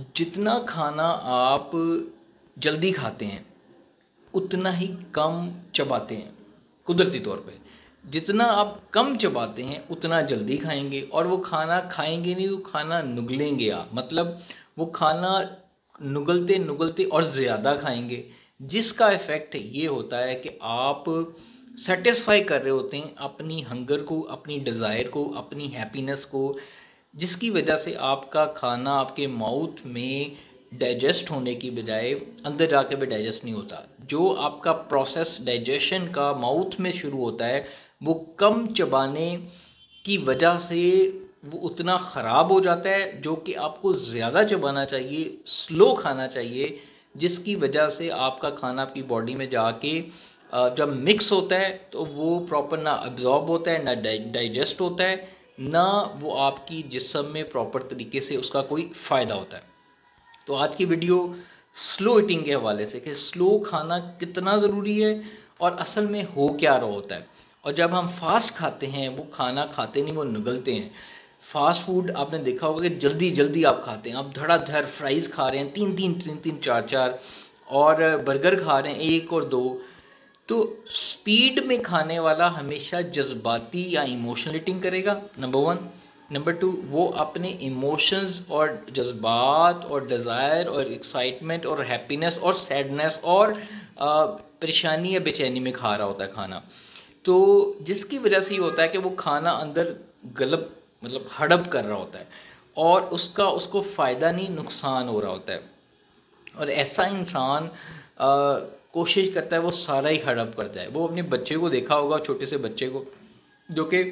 जितना खाना आप जल्दी खाते हैं उतना ही कम चबाते हैं। कुदरती तौर पे जितना आप कम चबाते हैं उतना जल्दी खाएंगे, और वो खाना खाएंगे नहीं, वो खाना नुगलेंगे आप, मतलब वो खाना नुगलते नुगलते और ज़्यादा खाएंगे, जिसका इफ़ेक्ट ये होता है कि आप सेटिस्फाई कर रहे होते हैं अपनी हंगर को, अपनी डिज़ायर को, अपनी हैप्पीनेस को, जिसकी वजह से आपका खाना आपके माउथ में डाइजेस्ट होने की बजाय अंदर जाके भी डाइजेस्ट नहीं होता। जो आपका प्रोसेस डाइजेशन का माउथ में शुरू होता है वो कम चबाने की वजह से वो उतना ख़राब हो जाता है, जो कि आपको ज़्यादा चबाना चाहिए, स्लो खाना चाहिए, जिसकी वजह से आपका खाना आपकी बॉडी में जाके जब मिक्स होता है तो वो प्रॉपर ना अब्जॉर्ब होता है, ना डाइजेस्ट होता है, ना वो आपकी जिस्म में प्रॉपर तरीके से उसका कोई फ़ायदा होता है। तो आज की वीडियो स्लो ईटिंग के हवाले से कि स्लो खाना कितना ज़रूरी है और असल में हो क्या रहा होता है। और जब हम फास्ट खाते हैं वो खाना खाते नहीं, वो निगलते हैं। फास्ट फूड आपने देखा होगा कि जल्दी जल्दी आप खाते हैं, आप धड़ाधड़ फ्राइज़ खा रहे हैं, तीन चार चार, और बर्गर खा रहे हैं एक और दो। तो स्पीड में खाने वाला हमेशा जज्बाती या इमोशनल ईटिंग करेगा, नंबर वन। नंबर टू, वो अपने इमोशंस और जज्बात और डिज़ायर और एक्साइटमेंट और हैप्पीनेस और सैडनेस और परेशानी या बेचैनी में खा रहा होता है खाना। तो जिसकी वजह से ये होता है कि वो खाना अंदर गलब मतलब हड़प कर रहा होता है, और उसको फ़ायदा नहीं, नुकसान हो रहा होता है। और ऐसा इंसान कोशिश करता है वो सारा ही हड़प करता है। वो अपने बच्चे को देखा होगा, छोटे से बच्चे को, जो कि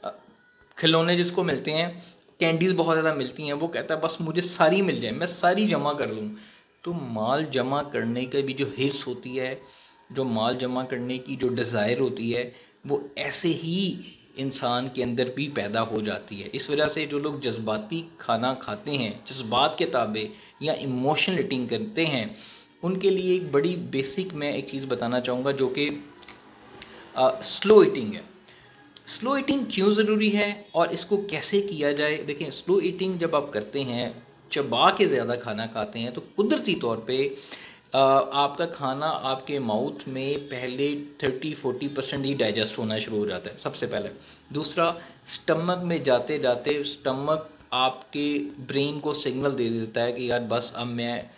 खिलौने जिसको मिलते हैं, कैंडीज़ बहुत ज़्यादा मिलती हैं, वो कहता है बस मुझे सारी मिल जाए, मैं सारी जमा कर लूँ। तो माल जमा करने का भी जो हिर्स होती है, जो माल जमा करने की जो डिज़ायर होती है, वो ऐसे ही इंसान के अंदर भी पैदा हो जाती है। इस वजह से जो लोग जज्बाती खाना खाते हैं, जज्बात के ताबे या इमोशनल ईटिंग करते हैं, उनके लिए एक बड़ी बेसिक मैं एक चीज़ बताना चाहूँगा जो कि स्लो ईटिंग है। स्लो ईटिंग क्यों ज़रूरी है और इसको कैसे किया जाए। देखें, स्लो ईटिंग जब आप करते हैं, चबा के ज़्यादा खाना खाते हैं, तो कुदरती तौर पे आपका खाना आपके माउथ में पहले 30-40% ही डाइजेस्ट होना शुरू हो जाता है, सबसे पहले। दूसरा, स्टमक में जाते जाते स्टमक आपके ब्रेन को सिग्नल दे देता है कि यार बस अब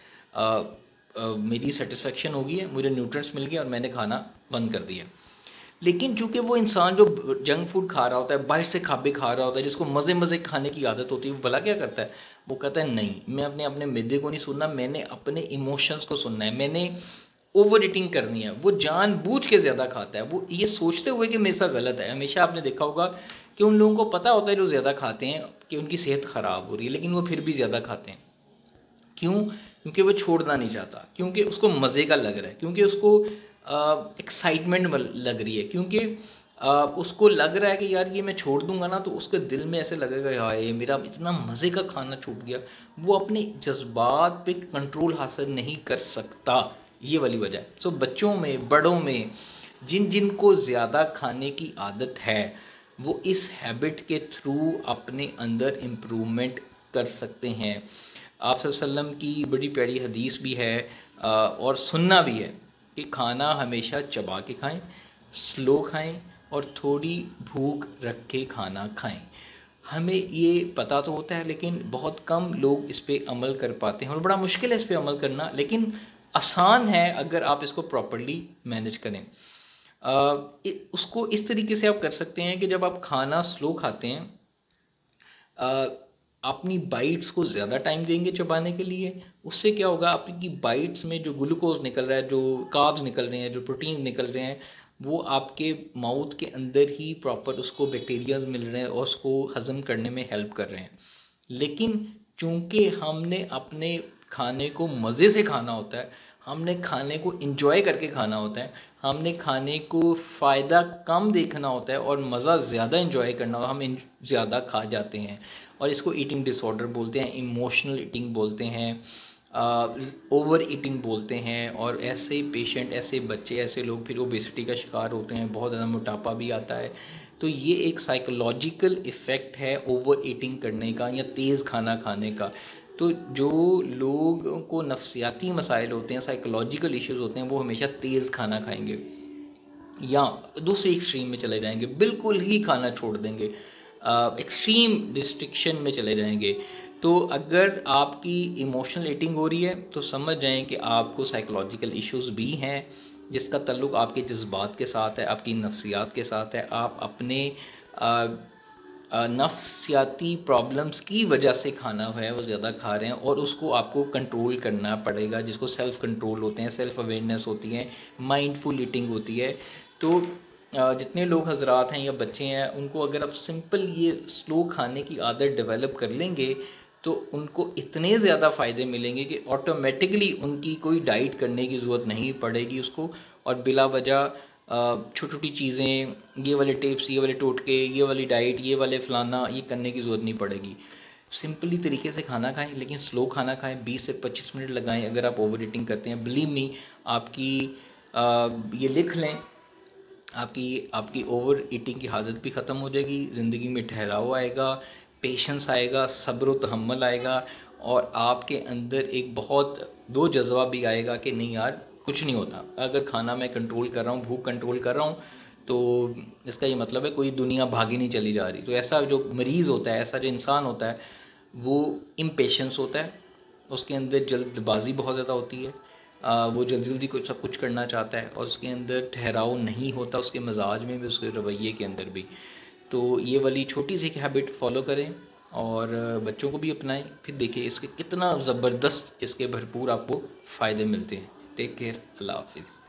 मेरी सेटिस्फेक्शन हो गई है, मुझे न्यूट्रिएंट्स मिल गए और मैंने खाना बंद कर दिया। लेकिन चूंकि वो इंसान जो जंक फूड खा रहा होता है, बाहर से खाबे खा रहा होता है, जिसको मज़े मज़े खाने की आदत होती है, वो भला क्या करता है, वो कहता है नहीं, मैं अपने मैदे को नहीं सुनना, मैंने अपने इमोशंस को सुनना है, मैंने ओवर ईटिंग करनी है। वो जानबूझ के ज़्यादा खाता है, वो ये सोचते हुए कि मेरे साथ गलत है। हमेशा आपने देखा होगा कि उन लोगों को पता होता है जो ज़्यादा खाते हैं कि उनकी सेहत ख़राब हो रही है, लेकिन वो फिर भी ज़्यादा खाते हैं। क्यों? क्योंकि वो छोड़ना नहीं चाहता, क्योंकि उसको मज़े का लग रहा है, क्योंकि उसको एक्साइटमेंट लग रही है, क्योंकि उसको लग रहा है कि यार ये मैं छोड़ दूंगा ना तो उसके दिल में ऐसे लगेगा यार ये मेरा इतना मज़े का खाना छूट गया। वो अपने जज्बात पे कंट्रोल हासिल नहीं कर सकता, ये वाली वजह है। सो बच्चों में, बड़ों में, जिन जिन को ज़्यादा खाने की आदत है, वो इस हैबिट के थ्रू अपने अंदर इम्प्रूवमेंट कर सकते हैं। आप सल्लम की बड़ी प्यारी हदीस भी है और सुनना भी है कि खाना हमेशा चबा के खाएं, स्लो खाएं और थोड़ी भूख रख के खाना खाएं। हमें ये पता तो होता है, लेकिन बहुत कम लोग इस पे अमल कर पाते हैं, और बड़ा मुश्किल है इस पे अमल करना, लेकिन आसान है अगर आप इसको प्रॉपर्ली मैनेज करें। उसको इस तरीके से आप कर सकते हैं कि जब आप खाना स्लो खाते हैं, अपनी बाइट्स को ज़्यादा टाइम देंगे चबाने के लिए। उससे क्या होगा, आपकी बाइट्स में जो ग्लूकोज निकल रहा है, जो कार्ब्स निकल रहे हैं, जो प्रोटीन निकल रहे हैं, वो आपके माउथ के अंदर ही प्रॉपर उसको बैक्टीरियाज मिल रहे हैं और उसको हज़म करने में हेल्प कर रहे हैं। लेकिन चूँकि हमने अपने खाने को मज़े से खाना होता है, हमने खाने को इंजॉय करके खाना होता है, हमने खाने को फ़ायदा कम देखना होता है और मज़ा ज़्यादा इंजॉय करना होता है, हम ज़्यादा खा जाते हैं और इसको ईटिंग डिसऑर्डर बोलते हैं, इमोशनल ईटिंग बोलते हैं, ओवर ईटिंग बोलते हैं। और ऐसे पेशेंट, ऐसे बच्चे, ऐसे लोग फिर ओबेसिटी का शिकार होते हैं, बहुत ज़्यादा मोटापा भी आता है। तो ये एक साइकोलॉजिकल इफ़ेक्ट है ओवर ईटिंग करने का या तेज़ खाना खाने का। तो जो लोगों को नफ्सियाती मसाइल होते हैं, साइकोलॉजिकल इश्यूज़ होते हैं, वो हमेशा तेज़ खाना खाएंगे या दूसरे एक्सट्रीम में चले जाएंगे, बिल्कुल ही खाना छोड़ देंगे, एक्सट्रीम रिस्ट्रिक्शन में चले जाएंगे। तो अगर आपकी इमोशनल ईटिंग हो रही है तो समझ जाएं कि आपको साइकोलॉजिकल इश्यूज़ भी हैं, जिसका ताल्लुक़ आपके जज्बात के साथ है, आपकी नफ्सियात के साथ है। आप अपने नफ्सियाती प्रॉब्लम्स की वजह से खाना है वो ज़्यादा खा रहे हैं, और उसको आपको कंट्रोल करना पड़ेगा, जिसको सेल्फ़ कंट्रोल होते हैं, सेल्फ़ अवेयरनेस होती है, माइंडफुल ईटिंग होती है। तो जितने लोग हजरात हैं या बच्चे हैं, उनको अगर आप सिंपल ये स्लो खाने की आदत डेवलप कर लेंगे तो उनको इतने ज़्यादा फ़ायदे मिलेंगे कि ऑटोमेटिकली उनकी कोई डाइट करने की ज़रूरत नहीं पड़ेगी उसको, और बिला वजह छोटी छोटी चीज़ें, ये वाले टिप्स, ये वाले टोटके, ये वाली डाइट, ये वाले फलाना, ये करने की ज़रूरत नहीं पड़ेगी। सिंपली तरीके से खाना खाएं, लेकिन स्लो खाना खाएं, 20 से 25 मिनट लगाएं। अगर आप ओवर ईटिंग करते हैं, बिलीव मी, आपकी ये लिख लें, आपकी आपकी ओवर ईटिंग की आदत भी ख़त्म हो जाएगी, ज़िंदगी में ठहराव आएगा, पेशेंस आएगा, सब्र व तहम्मुल आएगा, और आपके अंदर एक बहुत दो जज्बा भी आएगा कि नहीं यार कुछ नहीं होता, अगर खाना मैं कंट्रोल कर रहा हूँ, भूख कंट्रोल कर रहा हूँ, तो इसका ये मतलब है कोई दुनिया भागी नहीं चली जा रही। तो ऐसा जो मरीज़ होता है, ऐसा जो इंसान होता है, वो इम्पेशेंस होता है, उसके अंदर जल्दबाजी बहुत ज़्यादा होती है, वो जल्दी जल्दी कुछ सब कुछ करना चाहता है, और उसके अंदर ठहराव नहीं होता, उसके मिजाज में भी, उसके रवैये के अंदर भी। तो ये वाली छोटी सी एक हैबिट फॉलो करें और बच्चों को भी अपनाएं, फिर देखिए इसके कितना ज़बरदस्त, इसके भरपूर आपको फ़ायदे मिलते हैं। टेक केयर, अल्लाह हाफिज़।